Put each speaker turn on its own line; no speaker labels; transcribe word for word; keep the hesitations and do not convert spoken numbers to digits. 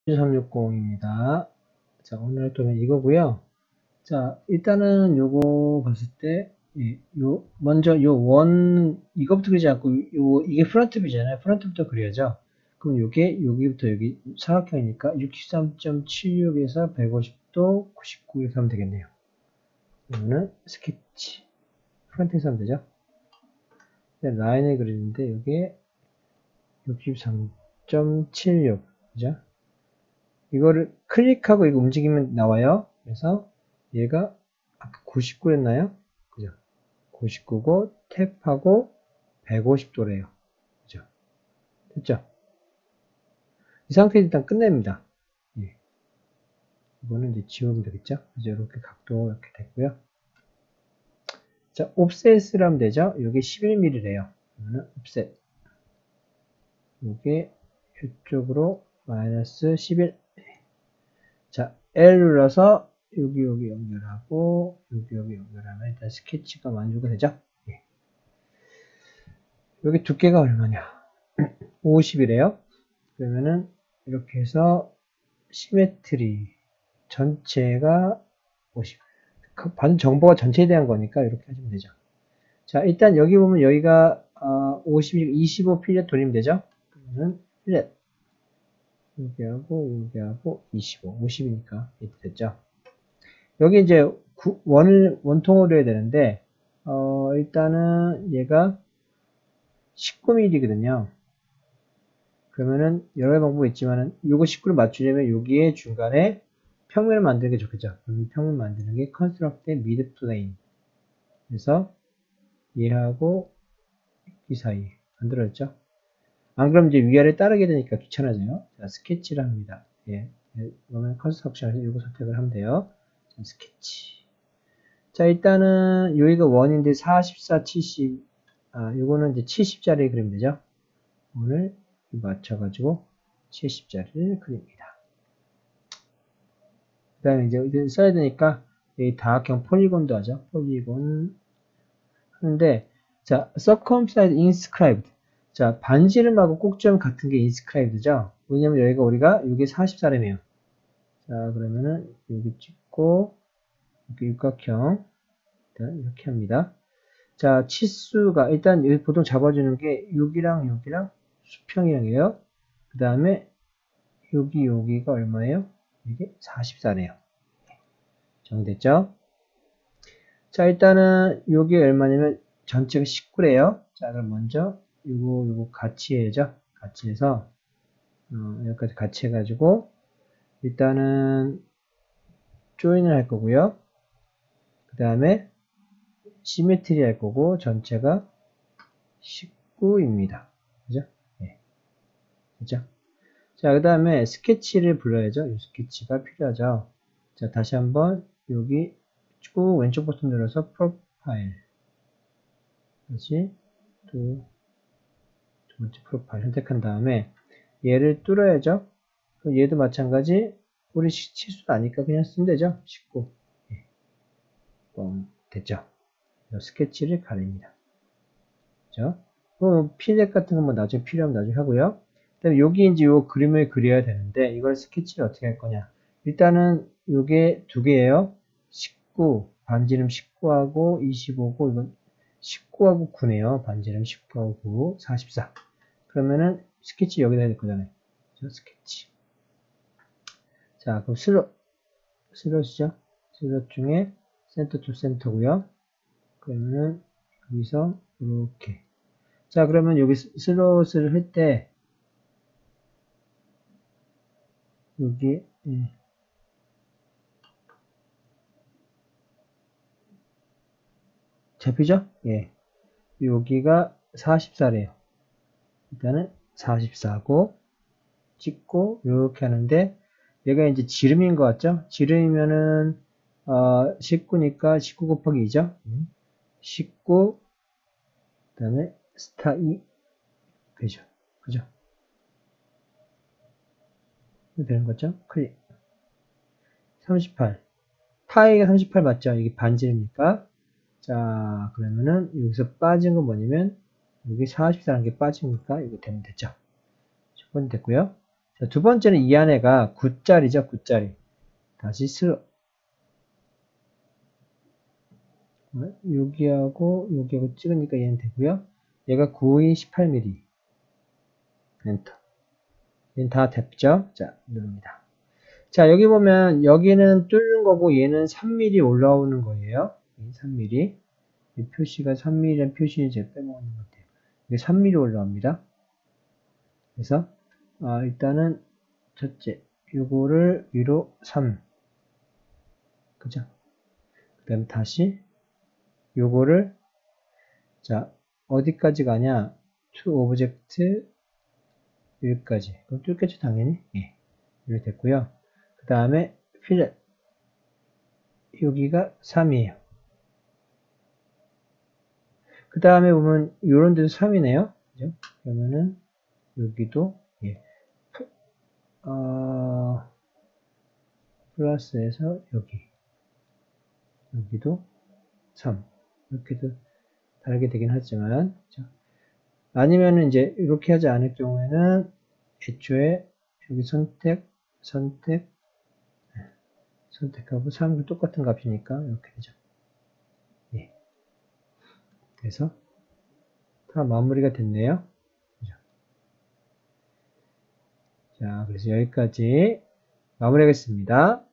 삼백육십입니다. 자, 오늘 할 도면 이거고요. 자, 일단은 요거 봤을 때, 예, 요, 먼저 요 원, 이거부터 그리지 않고, 요, 이게 프론트 뷰잖아요. 프론트부터 그려야죠. 그럼 요게, 여기부터 여기 사각형이니까 육십삼 점 칠육에서 백오십 도 구십구 이렇게 하면 되겠네요. 그러면은 스케치. 프론트에서 하면 되죠. 라인을 그리는데, 요게 육십삼 점 칠육. 그죠? 이거를 클릭하고 이거 움직이면 나와요. 그래서 얘가 아까 구십구였나요? 그죠? 구십구고 탭하고 백오십 도래요. 그죠? 됐죠? 이 상태에서 일단 끝냅니다. 예. 이거는 이제 지우면 되겠죠? 그죠? 이렇게 각도 이렇게 됐고요. 자, 옵셋을 하면 되죠? 이게 십일 밀리미터래요. 그러면 옵셋. 이게 이쪽으로 마이너스 십일. 자, L 눌러서 여기 여기 연결하고 여기 여기 연결하면 일단 스케치가 완료가 되죠. 예. 여기 두께가 얼마냐? 오십이래요. 그러면은 이렇게 해서 시메트리 전체가 오십. 반 정보가 전체에 대한 거니까 이렇게 하시면 되죠. 자, 일단 여기 보면 여기가 어, 오십, 이십오 필렛 돌리면 되죠. 그러면 필렛 여기 하고 여기 하고 이십오, 오십이니까 이렇게 됐죠. 여기 이제 원을 원통으로 해야 되는데 어, 일단은 얘가 십구 밀리미터거든요. 그러면은 여러 가지 방법이 있지만은 요거 십구를 맞추려면 여기에 중간에 평면을 만드는 게 좋겠죠. 그럼 평면 만드는 게 construct mid plane. 그래서 얘하고 이 사이 만들어졌죠. 안 그러면 이제 위아래 따르게 되니까 귀찮아져요. 자, 스케치를 합니다. 예. 그러면 컨스트럭션에서 요거 선택을 하면 돼요. 자, 스케치. 자, 일단은 여기가 원인데 사십사, 칠십. 아, 요거는 이제 칠십짜리 그리면 되죠. 오늘 맞춰가지고 칠십짜리를 그립니다. 그 다음에 이제 써야 되니까 여기 다각형 폴리곤도 하죠. 폴리곤 하는데 자, circumcised inscribed. 자, 반지름하고 꼭지점 같은 게 inscribed죠. 왜냐면 여기가 우리가 이게 사십사래매요. 자, 그러면은 여기 찍고 이렇게 육각형 이렇게 합니다. 자, 치수가 일단 여기 보통 잡아주는 게 여기랑 여기랑 수평이랑이에요. 그 다음에 여기 여기가 얼마예요? 이게 사십사네요. 정됐죠? 자, 일단은 여기 얼마냐면 전체가 십구래요. 자, 그럼 먼저 요거 요거 같이 해야죠. 같이 해서 어, 여기까지 같이 해가지고 일단은 조인을 할 거고요. 그 다음에 시메트리 할 거고 전체가 십구입니다. 그죠? 네. 그죠? 자, 그 다음에 스케치를 불러야죠. 이 스케치가 필요하죠. 자, 다시 한번 여기 쭉 왼쪽 버튼 눌러서 프로파일. 다시 두, 두 번째 프로파일 선택한 다음에 얘를 뚫어야죠. 그럼 얘도 마찬가지. 우리 치수도 아니까 그냥 쓰면 되죠. 십구. 예. 뻥. 됐죠. 스케치를 가립니다. 그죠? 뭐 필렛 같은 건 뭐 나중에 필요하면 나중에 하고요. 그 다음에 여기 이제 요 그림을 그려야 되는데 이걸 스케치를 어떻게 할 거냐. 일단은 요게 두 개예요. 십구, 반지름 십구하고 이십오고 이건 십구하고 구네요. 반지름 십구하고 구, 사십사. 그러면은 스케치 여기다 될 거잖아요. 그렇죠? 스케치. 자, 그럼 슬롯, 슬롯이죠. 슬롯 중에 센터 투 센터고요. 그러면은 여기서 이렇게. 자, 그러면 여기 슬롯을 할 때 여기 예. 잡히죠? 예. 여기가 사십사래요. 일단은 사십사고 찍고 이렇게 하는데 얘가 이제 지름인 것 같죠? 지름이면은 어, 십구니까 십구 곱하기 이죠? 십구 그 다음에 스타 이 되죠. 그죠? 되는 거죠? 클릭. 삼십팔. 파이가 삼십팔 맞죠? 이게 반지름이니까. 자, 그러면은 여기서 빠진 건 뭐냐면 여기 사십사라는 게 빠지니까 이거 되면 됐죠. 첫 번째 됐고요. 자, 두 번째는 이 안에가 구짜리죠, 구짜리. 다시 슬, 여기하고, 여기하고 찍으니까 얘는 되고요. 얘가 구이 십팔 밀리미터. 엔터. 얘는 다 됐죠? 자, 누릅니다. 자, 여기 보면, 여기는 뚫는 거고, 얘는 삼 밀리미터 올라오는 거예요. 삼 밀리미터. 이 표시가 삼 밀리미터라는 표시를 제가 빼먹는 것 같아요. 이게 삼 밀리미터 올라옵니다. 그래서, 아, 일단은, 첫째, 요거를 위로 삼. 그죠? 그 다음 다시, 요거를, 자, 어디까지 가냐? to object, 여기까지. 그럼 뚫겠죠, 당연히? 예. 이렇게 됐고요. 그 다음에, 필렛. 여기가 삼이에요. 그 다음에 보면, 요런 데도 삼이네요. 그죠? 그러면은, 여기도, 예. 어, 플러스에서 여기. 여기도 삼. 이렇게도 다르게 되긴 하지만, 그렇죠? 아니면은 이제 이렇게 하지 않을 경우에는 애초에 여기 선택, 선택, 선택하고 삼 똑같은 값이니까 이렇게 되죠. 예. 그래서 다 마무리가 됐네요. 그죠? 자, 그래서 여기까지 마무리하겠습니다.